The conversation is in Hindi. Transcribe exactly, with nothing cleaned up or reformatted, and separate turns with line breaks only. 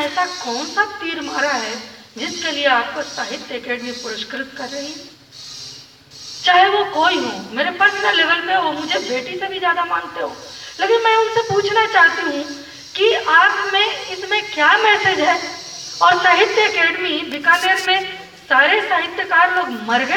ऐसा कौन सा तीर मारा है जिसके लिए आपको साहित्य अकेडमी पुरस्कृत कर रही है? चाहे वो कोई हो, मेरे पर्सनल लेवल पे वो मुझे बेटी से भी ज्यादा मानते हो, लेकिन मैं उनसे पूछना चाहती हूँ कि आप में इसमें क्या मैसेज है? और साहित्य अकेडमी बीकानेर में सारे साहित्यकार लोग मर गए